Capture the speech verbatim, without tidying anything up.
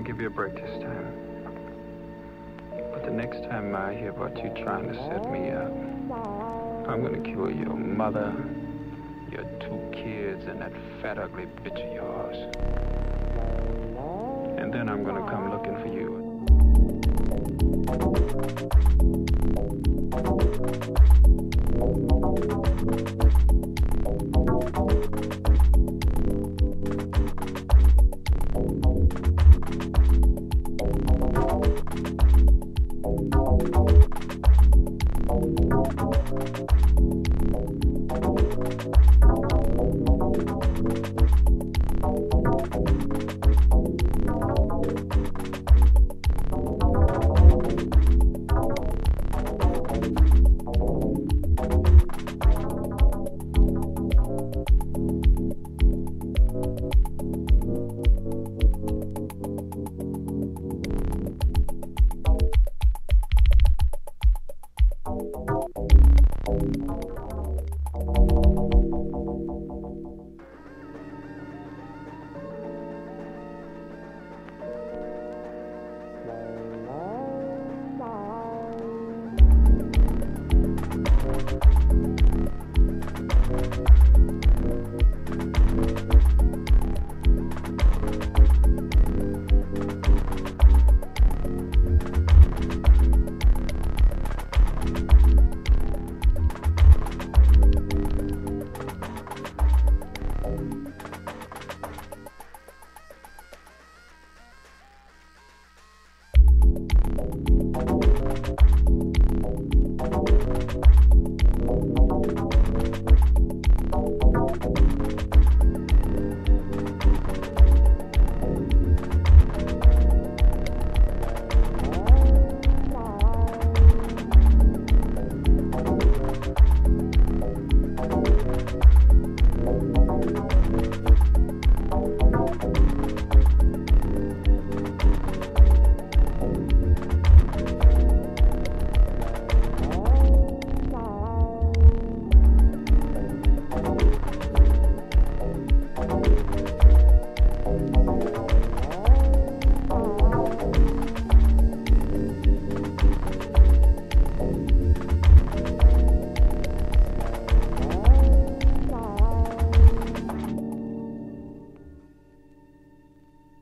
give you a break this time. But the next time I hear about you trying to set me up, I'm gonna kill your mother, your two kids, and that fat, ugly bitch of yours. And then I'm gonna come looking for you.